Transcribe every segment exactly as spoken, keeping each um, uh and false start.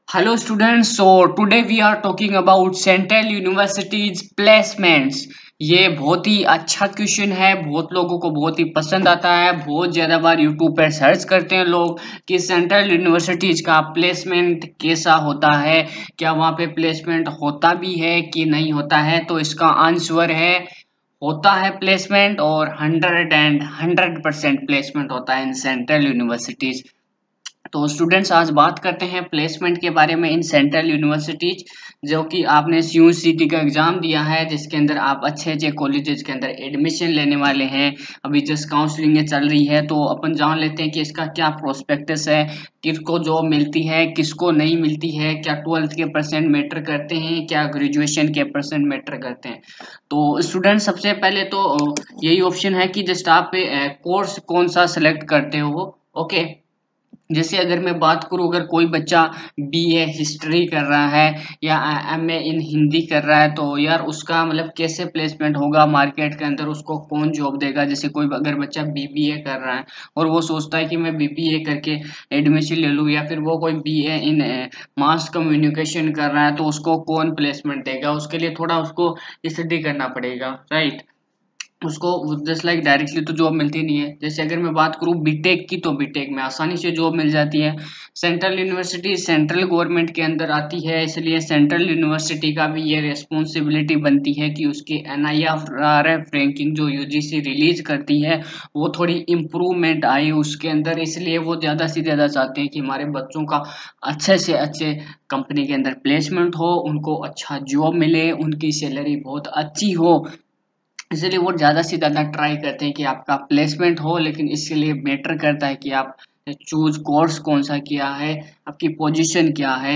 Hello students, so today we are talking about Central Universities placements। ये बहुत ही अच्छा question है, बहुत लोगों को बहुत ही पसंद आता है। बहुत ज़्यादा बार यूट्यूब पर सर्च करते हैं लोग कि सेंट्रल यूनिवर्सिटीज़ का प्लेसमेंट कैसा होता है, क्या वहाँ पे प्लेसमेंट होता भी है कि नहीं होता है। तो इसका आंसर है होता है प्लेसमेंट, और hundred and hundred percent placement होता है इन सेंट्रल यूनिवर्सिटीज़। तो स्टूडेंट्स आज बात करते हैं प्लेसमेंट के बारे में इन सेंट्रल यूनिवर्सिटीज, जो कि आपने सी सी टी का एग्जाम दिया है, जिसके अंदर आप अच्छे अच्छे कॉलेजेस के अंदर एडमिशन लेने वाले हैं। अभी जस्ट काउंसलिंग चल रही है, तो अपन जान लेते हैं कि इसका क्या प्रोस्पेक्टस है, किसको जॉब मिलती है, किसको नहीं मिलती है, क्या ट्वेल्थ के परसेंट मैटर करते हैं, क्या ग्रेजुएशन के परसेंट मैटर करते हैं। तो स्टूडेंट सबसे पहले तो यही ऑप्शन है कि जस्ट आप कोर्स कौन सा सिलेक्ट करते हो। ओके, जैसे अगर मैं बात करूं, अगर कोई बच्चा बी ए हिस्ट्री कर रहा है या एम ए इन हिंदी कर रहा है, तो यार उसका मतलब कैसे प्लेसमेंट होगा मार्केट के अंदर, उसको कौन जॉब देगा। जैसे कोई अगर बच्चा बी बी ए कर रहा है और वो सोचता है कि मैं बी बी ए करके एडमिशन ले लूँ, या फिर वो कोई बी ए इन मास कम्युनिकेशन कर रहा है, तो उसको कौन प्लेसमेंट देगा। उसके लिए थोड़ा उसको स्टडी करना पड़ेगा, राइट। उसको जस्ट लाइक डायरेक्टली तो जॉब मिलती नहीं है। जैसे अगर मैं बात करूं बीटेक की, तो बीटेक में आसानी से जॉब मिल जाती है। सेंट्रल यूनिवर्सिटी सेंट्रल गवर्नमेंट के अंदर आती है, इसलिए सेंट्रल यूनिवर्सिटी का भी ये रिस्पॉन्सिबिलिटी बनती है कि उसकी N I R F ranking जो यू जी सी रिलीज करती है, वो थोड़ी इम्प्रूवमेंट आई उसके अंदर। इसलिए वो ज़्यादा से ज़्यादा चाहते हैं कि हमारे बच्चों का अच्छे से अच्छे कंपनी के अंदर प्लेसमेंट हो, उनको अच्छा जॉब मिले, उनकी सैलरी बहुत अच्छी हो। इसलिए वो ज़्यादा से ज़्यादा ट्राई करते हैं कि आपका प्लेसमेंट हो। लेकिन इसके लिए मैटर करता है कि आप चूज कोर्स कौन सा किया है, आपकी पोजीशन क्या है,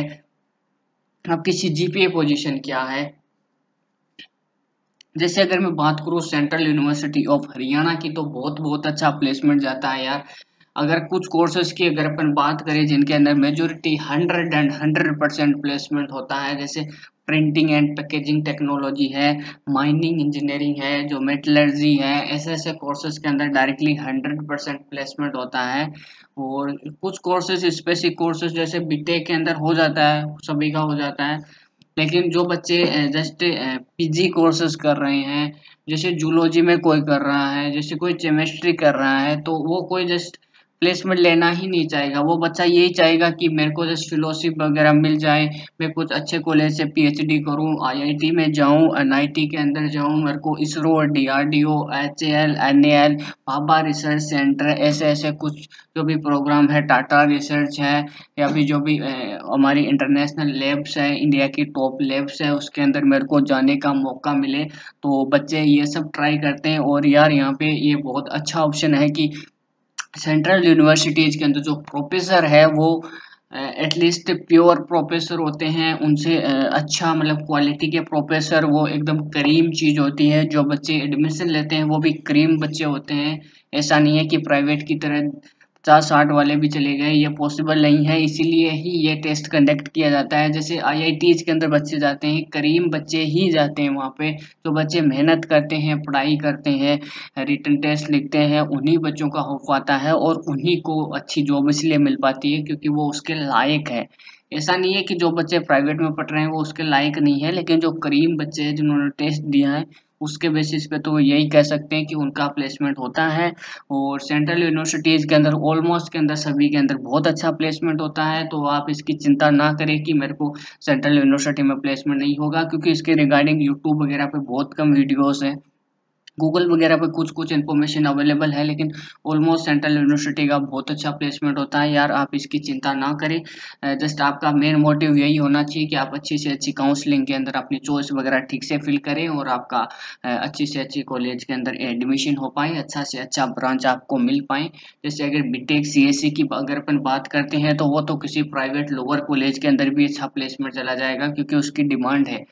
आपकी सी जी पी ए पोजीशन क्या है। जैसे अगर मैं बात करूँ सेंट्रल यूनिवर्सिटी ऑफ हरियाणा की, तो बहुत बहुत अच्छा प्लेसमेंट जाता है यार। अगर कुछ कोर्सेज की अगर अपन बात करें जिनके अंदर majority hundred and hundred percent placement होता है, जैसे प्रिंटिंग एंड पैकेजिंग टेक्नोलॉजी है, माइनिंग इंजीनियरिंग है, जो मेटलर्जी है, ऐसे ऐसे कोर्सेज के अंदर डायरेक्टली हंड्रेड परसेंट प्लेसमेंट होता है। और कुछ कोर्सेज स्पेसिफिक कोर्सेज जैसे बीटेक के अंदर हो जाता है, सभी का हो जाता है। लेकिन जो बच्चे जस्ट पी जी कोर्सेज कर रहे हैं, जैसे जूलॉजी में कोई कर रहा है, जैसे कोई केमिस्ट्री कर रहा है, तो वो कोई जस्ट प्लेसमेंट लेना ही नहीं चाहेगा। वो बच्चा यही चाहेगा कि मेरे को जस्ट फेलोशिप वगैरह मिल जाए, मैं कुछ अच्छे कॉलेज से पी एच डी करूँ, आई आई टी में जाऊँ, एन आई टी के अंदर जाऊँ, मेरे को ISRO, D R D O, H A L, N A L, Bhabha research centre, ऐसे ऐसे कुछ जो भी प्रोग्राम है, टाटा रिसर्च है, या भी जो भी अ, हमारी इंटरनेशनल लैब्स है, इंडिया की टॉप लैब्स है, उसके अंदर मेरे को जाने का मौका मिले। तो बच्चे ये सब ट्राई करते हैं। और यार यहाँ पे ये बहुत अच्छा ऑप्शन है कि सेंट्रल यूनिवर्सिटीज के अंदर जो प्रोफेसर है वो एटलीस्ट प्योर प्रोफेसर होते हैं। उनसे अ, अच्छा मतलब क्वालिटी के प्रोफेसर, वो एकदम करीम चीज होती है। जो बच्चे एडमिशन लेते हैं वो भी करीम बच्चे होते हैं। ऐसा नहीं है कि प्राइवेट की तरह पचास साठ वाले भी चले गए, ये पॉसिबल नहीं है। इसीलिए ही ये टेस्ट कंडक्ट किया जाता है। जैसे आई आई टीज के अंदर बच्चे जाते हैं, करीम बच्चे ही जाते हैं वहाँ पे। जो बच्चे मेहनत करते हैं, पढ़ाई करते हैं, रिटन टेस्ट लिखते हैं, उन्हीं बच्चों का हो पाता है, और उन्हीं को अच्छी जॉब इसलिए मिल पाती है क्योंकि वो उसके लायक है। ऐसा नहीं है कि जो बच्चे प्राइवेट में पढ़ रहे हैं वो उसके लायक नहीं है, लेकिन जो करीम बच्चे हैं जिन्होंने टेस्ट दिया है, उसके बेसिस पे तो यही कह सकते हैं कि उनका प्लेसमेंट होता है। और सेंट्रल यूनिवर्सिटीज के अंदर ऑलमोस्ट के अंदर सभी के अंदर बहुत अच्छा प्लेसमेंट होता है। तो आप इसकी चिंता ना करें कि मेरे को सेंट्रल यूनिवर्सिटी में प्लेसमेंट नहीं होगा, क्योंकि इसके रिगार्डिंग यूट्यूब वगैरह पे बहुत कम वीडियोस हैं, गूगल वगैरह पे कुछ कुछ इन्फॉर्मेशन अवेलेबल है, लेकिन ऑलमोस्ट सेंट्रल यूनिवर्सिटी का बहुत अच्छा प्लेसमेंट होता है। यार आप इसकी चिंता ना करें। जस्ट आपका मेन मोटिव यही होना चाहिए कि आप अच्छी से अच्छी काउंसलिंग के अंदर अपनी चॉइस वगैरह ठीक से फिल करें, और आपका अ, अच्छी से अच्छी कॉलेज के अंदर एडमिशन हो पाए, अच्छा से अच्छा ब्रांच आपको मिल पाए। जैसे अगर बीटेक सी एस सी की अगर अपन बात करते हैं, तो वो तो किसी प्राइवेट लोअर कॉलेज के अंदर भी अच्छा प्लेसमेंट चला जाएगा, क्योंकि उसकी डिमांड है।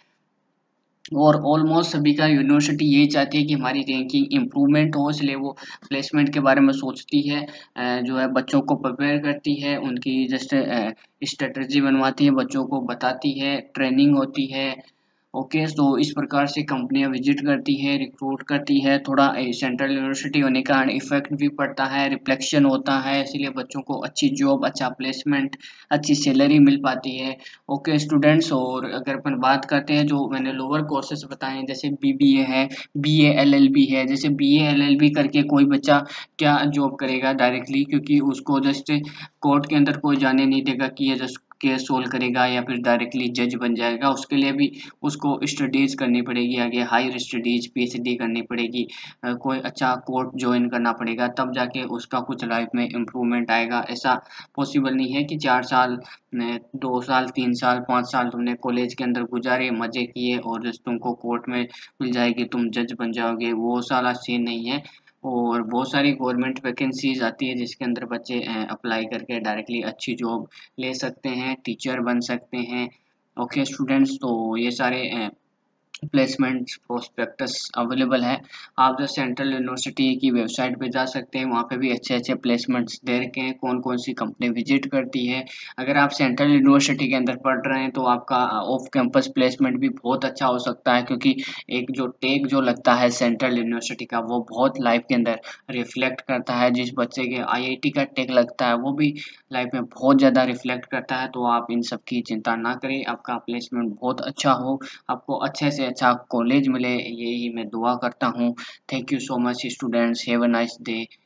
और ऑलमोस्ट सभी का यूनिवर्सिटी यही चाहती है कि हमारी रैंकिंग इम्प्रूवमेंट हो, इसलिए वो प्लेसमेंट के बारे में सोचती है, अ, जो है बच्चों को प्रिपेयर करती है, उनकी जस्ट स्ट्रेटजी बनवाती है, बच्चों को बताती है, ट्रेनिंग होती है, ओके, तो इस प्रकार से कंपनियां विजिट करती है, रिक्रूट करती है। थोड़ा सेंट्रल यूनिवर्सिटी होने का इफेक्ट भी पड़ता है, रिफ्लेक्शन होता है, इसलिए बच्चों को अच्छी जॉब, अच्छा प्लेसमेंट, अच्छी सैलरी मिल पाती है। ओके स्टूडेंट्स, और अगर अपन बात करते हैं जो मैंने लोअर कोर्सेज बताए हैं, जैसे बीबीए है, बीए एलएलबी है। जैसे बीए एलएलबी करके कोई बच्चा क्या जॉब करेगा डायरेक्टली, क्योंकि उसको जस्ट कोर्ट के अंदर कोई जाने नहीं देगा कि ये जस्ट केस सोल्व करेगा या फिर डायरेक्टली जज बन जाएगा। उसके लिए भी उसको स्टडीज करनी पड़ेगी, आगे हायर स्टडीज पीएचडी करनी पड़ेगी, अ, कोई अच्छा कोर्स ज्वाइन करना पड़ेगा, तब जाके उसका कुछ लाइफ में इम्प्रूवमेंट आएगा। ऐसा पॉसिबल नहीं है कि चार साल ने दो साल तीन साल पाँच साल तुमने कॉलेज के अंदर गुजारे, मजे किए और जस्ट तुमको कोर्ट में मिल जाएगी, तुम जज बन जाओगे। वो सारा सीन नहीं है। और बहुत सारी गवर्नमेंट वैकेंसीज आती है जिसके अंदर बच्चे अप्लाई करके डायरेक्टली अच्छी जॉब ले सकते हैं, टीचर बन सकते हैं। ओके स्टूडेंट्स, तो ये सारे प्लेसमेंट प्रोस्पेक्टस अवेलेबल है। आप जो सेंट्रल यूनिवर्सिटी की वेबसाइट पे जा सकते हैं, वहाँ पे भी अच्छे अच्छे प्लेसमेंट्स दे रखे हैं, कौन कौन सी कंपनी विजिट करती है। अगर आप सेंट्रल यूनिवर्सिटी के अंदर पढ़ रहे हैं तो आपका ऑफ कैंपस प्लेसमेंट भी बहुत अच्छा हो सकता है, क्योंकि एक जो टेक जो लगता है सेंट्रल यूनिवर्सिटी का, वो बहुत लाइफ के अंदर रिफ्लेक्ट करता है। जिस बच्चे के आईआईटी का टेक लगता है वो भी लाइफ में बहुत ज़्यादा रिफ्लेक्ट करता है। तो आप इन सब की चिंता ना करें, आपका प्लेसमेंट बहुत अच्छा हो, आपको अच्छे से अच्छा कॉलेज मिले, यही मैं दुआ करता हूँ। Thank you so much students, have a nice day.